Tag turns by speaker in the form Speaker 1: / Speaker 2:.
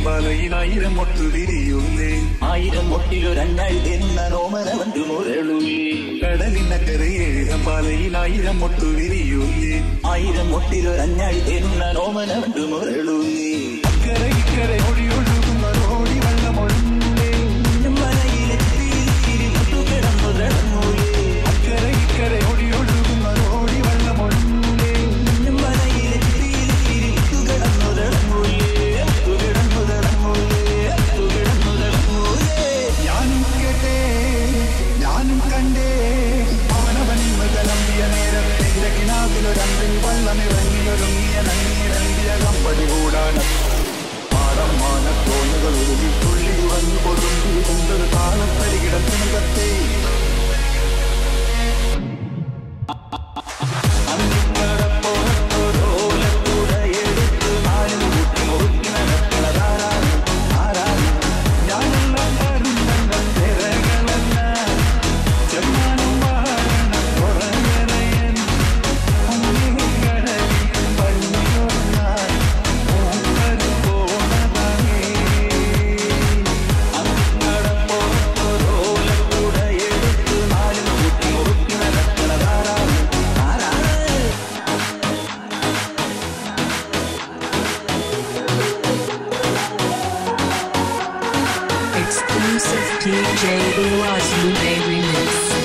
Speaker 1: പാലയിലായിരം മൊട്ടു വിരിയൂലേ
Speaker 2: ആയിരം മൊട്ടിലൊരഞ്ഞായി എന്ന നോമന വന്നു മുരളുലേ
Speaker 1: കടലിനക്കരെ ഏഴം പാലയിലായിരം മൊട്ടു വിരിയൂലേ
Speaker 2: ആയിരം മൊട്ടിലൊരഞ്ഞായി എന്ന നോമന വന്നു മുരളുലേ
Speaker 1: ഇക്കരെ ഇക്കരെ ഒഴിയൊഴുകുന്ന ഓടി വെള്ളമൊഴുന്നേ
Speaker 2: മലയിലെ തിരി മുട്ടു കിടന്നു കിടന്നൂലേ
Speaker 1: അക്കരെ ഇക്കരെ ഒഴിയൊഴുകുന്ന ഓടി വെള്ളമൊഴുന്നേ
Speaker 2: മലയിലെ തിരി മുട്ടു കിടന്നു കിടന്നൂലേ കിടന്നു കിടന്നൂലേ കിടന്നു കിടന്നൂലേ
Speaker 1: ഞാനും കേട്ടേ ഞാനും കണ്ടേ അവനവനിന്ന് കലമ്പിയ നേരത്തെ ഇരകിനാവിലൊരമ്പിൽ വള്ളമിറങ്ങിയൊരുങ്ങിയ നന്നീരന്തിയ കമ്പടി കൂടാണ് പാടം മാനത്തോന്നുകൾ ഉരുകി തുള്ളി ഉറഞ്ഞു കൊടുമ്പി കൊണ്ടൊരു താളത്തരികിടത്തിനു കത്തേ
Speaker 3: Exclusive DJ Uras Lume Remix.